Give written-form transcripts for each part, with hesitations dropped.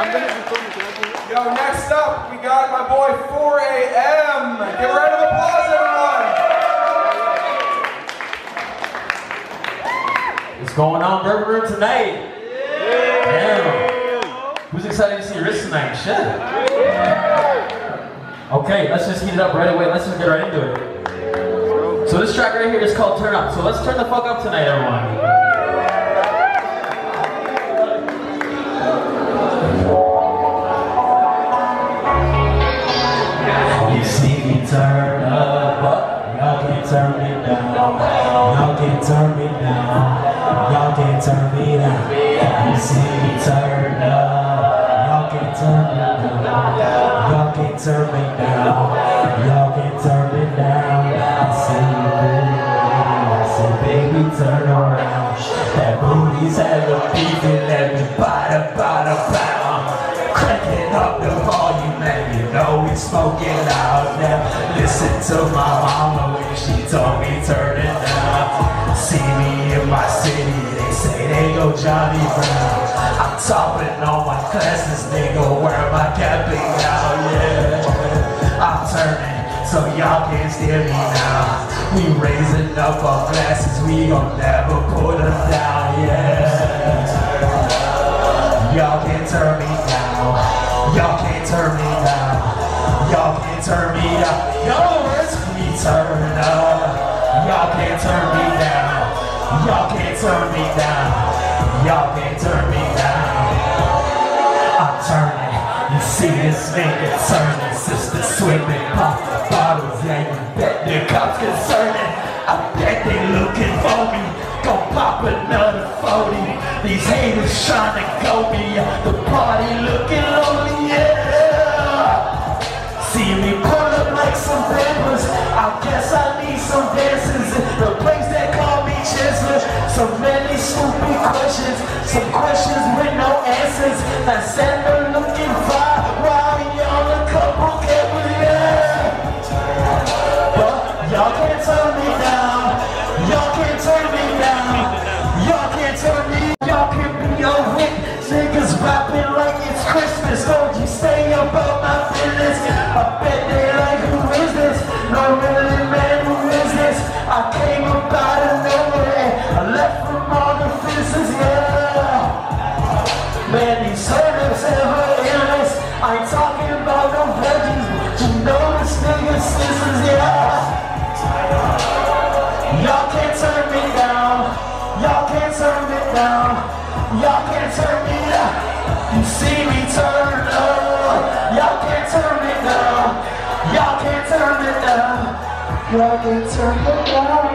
Yo, next up, we got my boy 4AM. Give a round of applause, everyone. What's going on, Bourbon Room tonight? Damn. Who's excited to see Riz tonight? Shit. Okay, let's just heat it up right away. Let's just get right into it. So this track right here is called Turn Up. So let's turn the fuck up tonight, everyone. You see me turn up, but y'all can't turn me down. Y'all can't turn me down. Y'all can't turn me down. You see me turn up, y'all can't turn me down. Y'all can't turn me down. Y'all can't turn me down. I say, baby, turn around. That booty's hella beefy, let me bada. Cranking up the volume, man, you know we smoking loud now. Listen to my mama when she told me turn it down. See me in my city, they say they go Johnny Brown. I'm topping all my classes, they go wear my capping out, yeah. I'm turning, so y'all can't steer me now. We raising up our glasses, we gon' never put them down, yeah. Y'all can't turn me down. Y'all can't turn me down. Y'all can't turn me down. Y'all words, we turn up. Y'all can't turn me down. Y'all can't turn me down. Y'all can't turn me down. I'm turning. You see this nigga turning. Sister swimming, pop the bottles, yeah, you bet the cops concerning. I bet they looking for me. Gon' pop another 40. These haters tryna go me. The party looking lonely, yeah. See me pull up like some pampers. I guess I need some dancers. The place that call me Chancellor. So many stupid questions. Some questions with no answers. That Sandra looking fine while y'all a couple campers, yeah. But y'all can't turn me down. Y'all can't turn me down. Y'all can't turn me. Y'all can be over it. Niggas rapping like it's Christmas. Don't you stay about my business. I bet they like, who is this? No really, man, who is this? I came up out of nowhere. I left from all the fences, yeah. Man, these servants ever illness. I ain't talking about no veggies, but you know this nigga sisters, yeah. Y'all can't turn me down. Y'all can't turn me down. Y'all can't turn me down. You see me turn up. Y'all can't turn me down. Y'all can't turn me down. Y'all can't turn me down.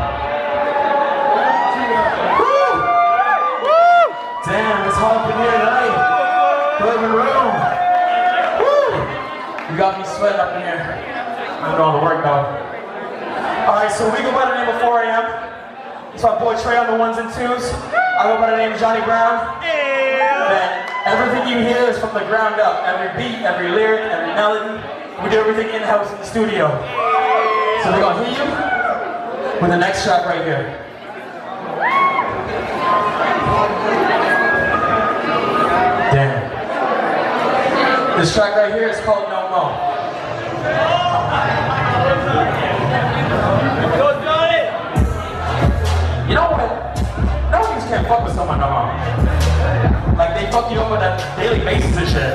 Woo! Woo! Damn, it's hot in here tonight. Bourbon Room. Woo! You got me sweating up in here. I'm doing all the work though. Alright, so we go by the name of 4AM. It's my boy Trey on the ones and twos. I go by the name of Johnny Brown. Man, everything you hear is from the ground up. Every beat, every lyric, every melody. We do everything in-house in the studio. So we're gonna hit you with the next track right here. Damn. This track right here is called No Mo. You know what? No niggas can't fuck with someone no more. Like they fuck you up on a daily basis and shit.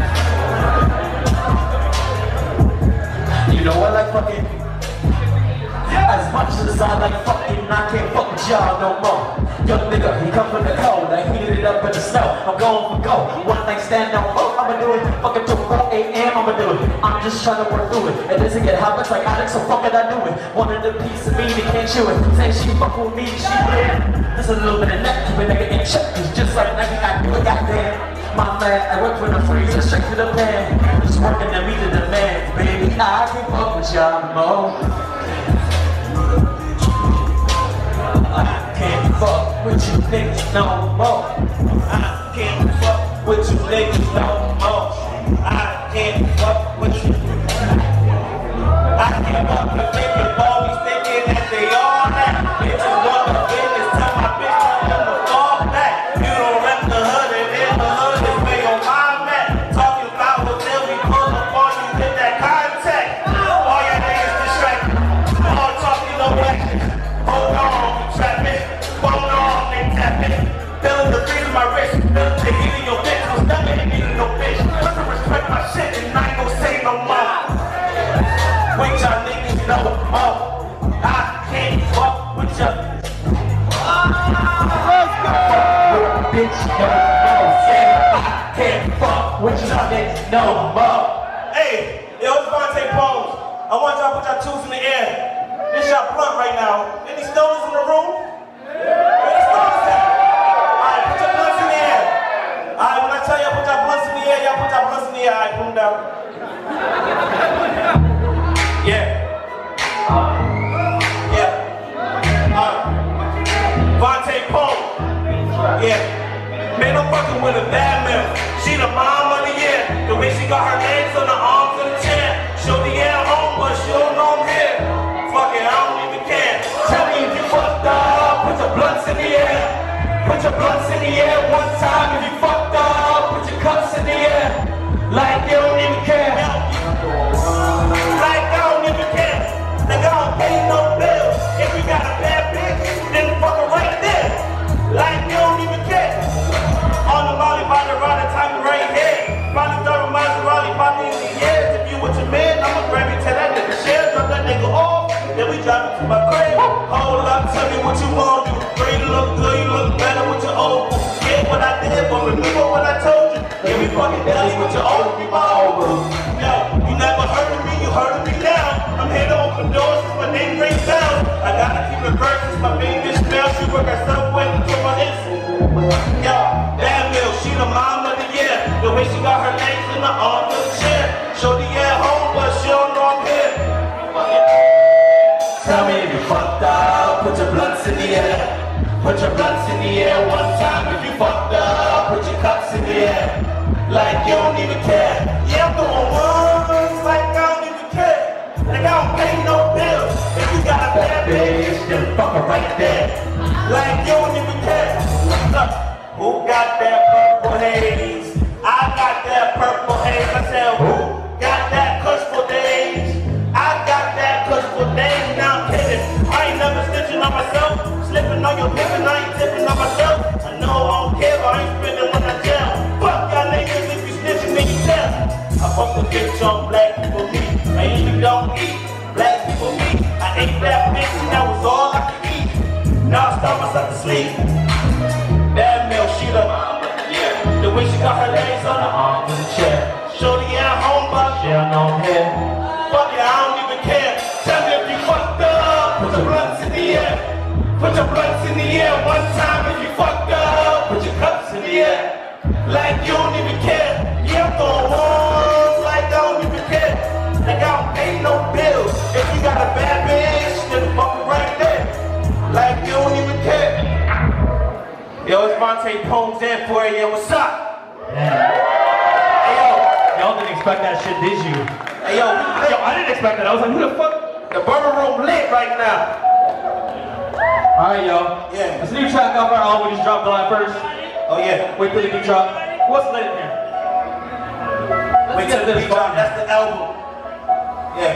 You know what, like fucking, as much as I like fucking, I can't fuck with y'all no more. Young nigga, he come from the cold, I heated it up in the snow. I'm going for gold, one night stand no more. I'ma do it, fucking till 4 AM, I'ma do it. I'm just trying to work through it. It doesn't get hot, but it's like addict, so fuck it, I do it. Wanted a piece of me, they can't chew it. Say she fuck with me, she did. There's a little bit of neck, keep a nigga in check. It's just like Nike, I do it, goddamn. My man, I work for the freezer, straight to the pan. Just working to meet the demands, baby. I can fuck with y'all more. I can't fuck with you niggas no more. I can't fuck with you niggas no more. I can't fuck with you. I can't fuck with niggas always thinking that they all that. Bitches want the business, tell my bitch I'm gonna fall back. You don't rep the hood and in the hood is way on my man. no more. Hey, yo, it's Vontae Pose. I want y'all to put your tools in the air. This y'all blunt right now. Any stoners in the room? Where the stoners at? Alright, put your blunts in the air. Alright, when I tell y'all put your blunts in the air, y'all put your blunts in the air. Alright, put them down. Yeah. Vontae Pose. Yeah. Man, I'm fucking with a bad man. She the mom of the year. The way she got her legs on the arms of the chair. She'll be at home, but she don't know I'm here. Fuck it, I don't even care. Tell me if you fucked up, put your blunts in the air. Put your blunts in the air one time. If you fucked up, put your cups in the air. Like you don't even care. Like I don't even care. Like I don't pay no bills. If you got a bad bitch, then fuck her right there. Like you don't even care. On the Molly, by the ride, time right here. Probably throw a Maserati, probably in the years. If you with your man, I'ma grab you to that nigga share, drop that nigga off. Then we drive it to my crib. Hold up, tell me what you want to do. Girl, you look good, you look better with your old boo. Yeah, what I did, but remember what I told you. Yeah, we fucking deli with your old boo, my old boo. Yo, you never heard of me, you heard of me now. I'm here to open doors since my name rings down. I gotta keep it versus my baby smell. She work herself with to my instant. Yo, bad Mill, she the mom of the year. The way she got her legs in the arms of the chair. Shorty at home, but she don't know I'm here. Tell me if you fucked up, put your blunts in the air. Put your blunts in the air one time. If you fucked up, put your cups in the air. Like you don't even care. Yeah, I'm doing ones like I don't even care. Like I don't pay no bills. If you got a bad bitch, then fuck her right there. like you don't even care. Look, who got that purple haze? I got that purple haze. I said, who got that kush for days? I got that kush for days. Now I'm kidding. I ain't never snitching on myself. Slipping on your hip and I ain't tipping on myself. I know I don't care, but I ain't spending when I jail. Fuck y'all niggas if you snitching, then you tell. I fuck the bitch on black people meat. I usually don't eat black people meat. I ate that bitch and that was all I could eat. Now I start myself to sleep. Bad Mill, she the mom of the year. The way she got her legs on the arms of the chair. Shorty at home, but She don't know I'm here. fuck it, I don't even care. Tell me if you fucked up. Put your blunts in the air. Put your blunts in the air one time. If you fucked up, put your cups in the air. Like you don't even care. Yeah, I'm throwing ones like I don't even care. Like I don't pay no bills. If you got a bad bitch, then fuck it right there. Like you don't even care. Yo, it's Vontae Pose there for you. What's up? Hey, yo. Y'all didn't expect that shit, did you? Hey, yo. Yo, I didn't expect that. I was like, who the fuck? The Bourbon Room lit right now. Alright, yo. Yeah. It's a new track off our album. We just dropped July 1st. Oh, yeah. Wait till the new drop. What's lit in here? Wait till the beat drop. That's the album. Yeah.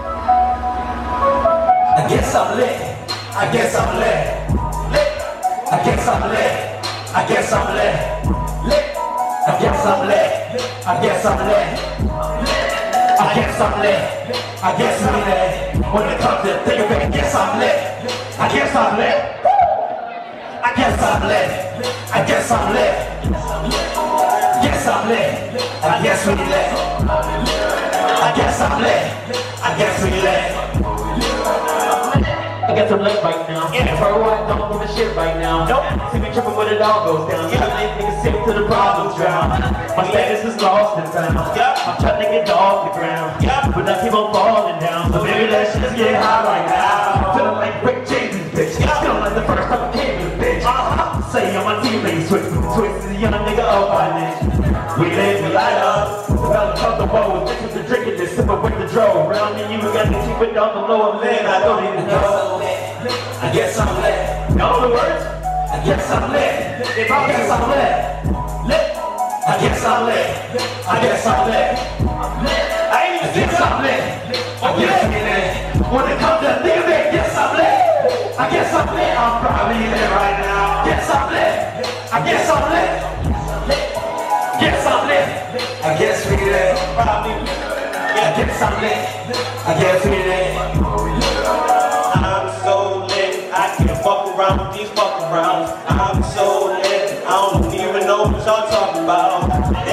I guess I'm lit. I guess I'm lit. Lit. I guess I'm lit. I guess I'm lit. Lit. I guess I'm lit. I guess I'm lit. I guess I'm lit. I guess I'm lit. When it comes to think of it, I guess I'm lit. I guess I'm lit. I guess I'm lit. I guess I'm lit. Guess I'm lit. I guess we lit. I guess I'm lit. I guess we lit. I guess I'm lit right now. Yeah. For what? Don't give a shit right now. Nope. See me tripping when it all goes down. Yeah. Niggas sink to the problems drown. My status is lost in time. Yeah. I'm trying to get off the ground. Yeah. But I keep on falling down. So maybe let's just get high right now. I'm feeling like Rick James, bitch. Yeah. Feeling like the first time I came to the bitch. Say on my teammates, twist is a young nigga up by this. We live, we light up. Felt comfortable with this, the drinking this, sipping with the dro. Around me, you got to keep it on the lower lane. I don't even know. I guess I'm lit. Know the words? I guess I'm lit. I guess I'm lit. Lit. I guess I'm lit. I guess I'm lit. I guess I'm lit. I guess I'm lit. When it comes to living, guess I'm lit. I guess I'm lit. I'm probably lit right now. Guess I'm lit. I guess I'm lit. Guess I'm lit. I guess we lit. Probably lit. I guess I'm lit. I guess we lit. I'm so lit. I can't fuck around with these fuck arounds. I'm so lit. I don't even know what y'all talking about.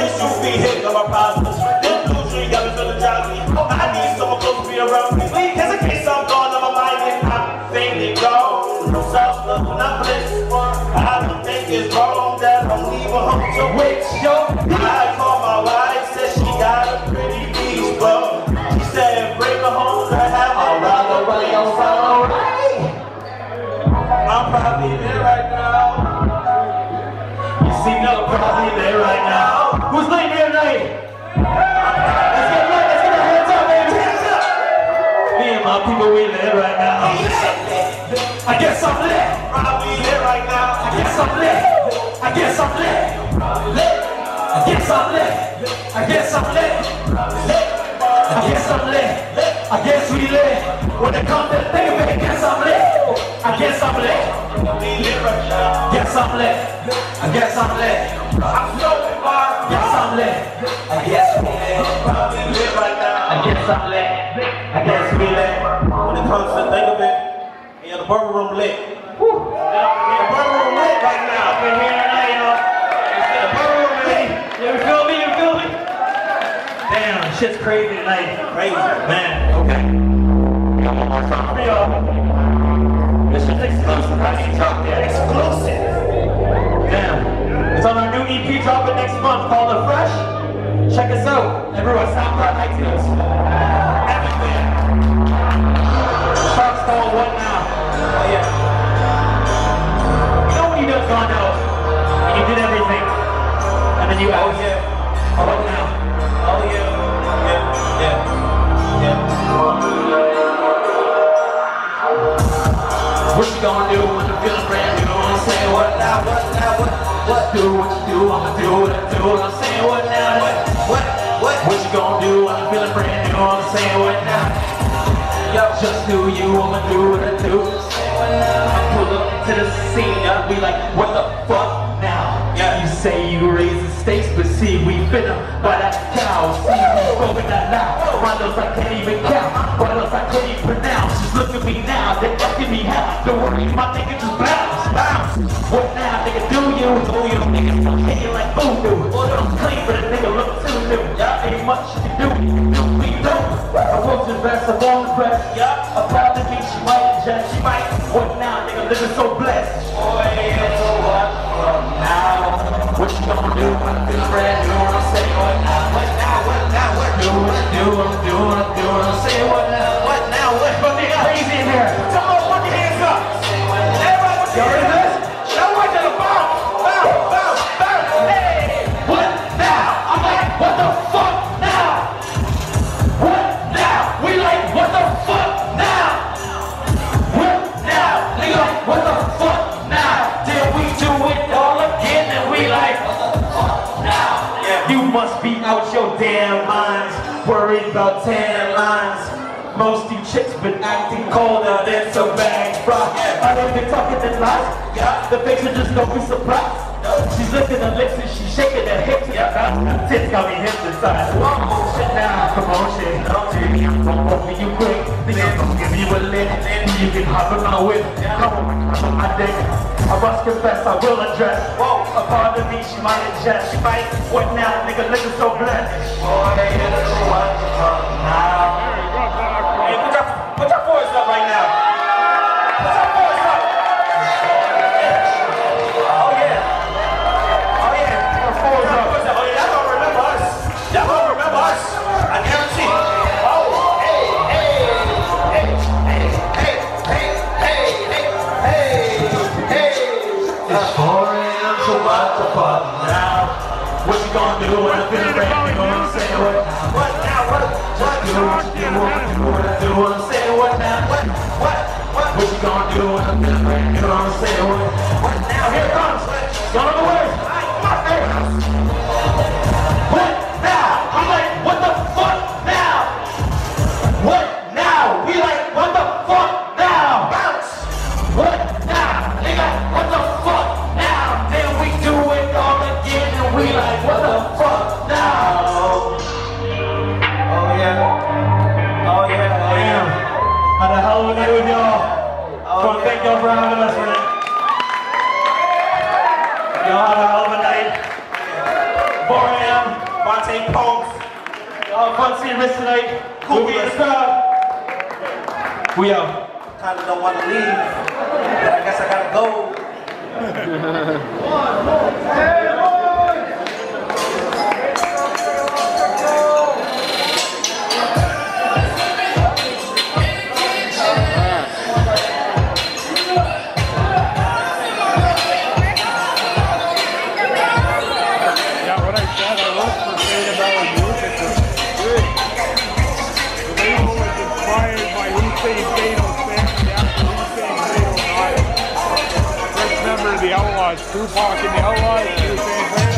wish you be hit on my problems. Them blues you got me feeling jolly. I need someone close to be around me. Cause in case I'm gone, I'm minded. I'm thinking gone. No self-love, not bliss. I don't think it's wrong that I'm leaving home to wait. I called my wife, said she got a pretty beach bum. She said, bring her home to have a rock away on Friday. I'm probably there right now. You see, no, probably there right now. Who's laying here tonight? Let's get lit, let's get our hands up, baby. Hands up. Me and my people, we lit right now. I guess I'm lit. Probably lit right now. I guess I'm lit. I guess I'm lit. Lit. I guess I'm lit. I guess I'm lit. Lit. I guess I'm lit. I guess we lit. When it comes to the thing of it, I guess I'm lit. I guess I'm lit. Guess I'm lit. I guess I'm lit. I'm so far. Guess I'm lit. I guess we lit. Probably lit right now. I guess I'm lit. I guess we lit. When it comes to the thing of it, yeah, the burger room lit. Woo. Yeah, the burger room lit right now. Up in here tonight, y'all. The burger room lit. You feel me? You feel me? Damn, shit's crazy tonight. Crazy, man. Okay. This is exclusive. I need to talk there. Exclusive. Damn. It's on our new EP dropping next month called The Fresh. Check us out. Everywhere, SoundCloud, iTunes. Everywhere. The song's called What Now? Oh yeah. You know when you just gone out and you did everything and then you ask, oh what now? Oh yeah. What you gonna do when you're feeling brand new? I'm saying what now, what do, what you do, I'ma do what I do. I'm saying what now, what you gonna do when you're feeling brand new? I'm saying what now. Yo, just do you, I'ma do what I do. I pull up to the scene, I'll be like, what the fuck now? Yeah. You say you raise the stakes, but see, we finna buy that cow. See, we spoken that loud. Why those I can't even count? Why those I can't even pronounce? Just look at me now, they asking me how. Don't worry, my nigga just bounce. What now, nigga, do you? Nigga, hit you like voodoo. I'm clean, but a nigga look too new. Ain't much you can do. We don't. I wrote your best, I won't impress. I'm proud to me, she might ingest. What now, nigga, living so blessed. Boy, what now? What you gonna do when I feel brand new? I'm saying what now, what do, I'm saying what now, but they crazy in here. Someone put your hands up. Everybody put your hands up. Show what to the bounce. Hey, what now? I'm like, what the fuck now? What now? We like, what the fuck now? What now? Nigga, what the fuck now? Then we do it all again and we like, what the fuck now? Yeah. You must be out your damn minds, worried about tan lines. Most you chicks been acting colder than some bag fry. I know you're talking in lies. The face will just don't be surprised. She's licking her lips and she's shaking her hips. Tits got me hypnotized. Shit now, promotion. I'm gonna open you quick. Then I'm gonna give you a lick. You can hop in my whip. Come on my dick. I must confess, I will address. A part of me she might ingest. What now, nigga, looking so blessed. Boy, you know what now. Hey, put your voice up right now. Put your voice up. Oh yeah. Put your voice up. Oh yeah, y'all gonna remember us. Y'all gonna remember us. I guarantee. Oh, hey. It's 4 a.m. so what the fuck now? What you gonna do when I'm feeling brand new? I'm saying what now? Just do what you do, what I do. I'm saying what now? What you gonna do when I'm feeling brand new? I'm saying what now? Here it comes. Y'all know the words. What now? I'm like, what the fuck now? What now? We like, what the fuck now? Bounce. What now? Nigga, what the fuck now? Then we do it all again and we like, what the fuck now? Oh yeah. Damn. How the hell are we with y'all? Thank y'all for having us, man. Y'all Vontae Pumps. Fun seeing Rich tonight. Cool, We'll be in the man. crowd. We out. Kinda don't want to leave, but I guess I gotta go. Yeah, what I said, I wrote for Fade About Music. The label was inspired by Hussein Bato's family after Hussein Bato died. First member of the Outlaws, Tupac and the Outlaws, Hussein Bato.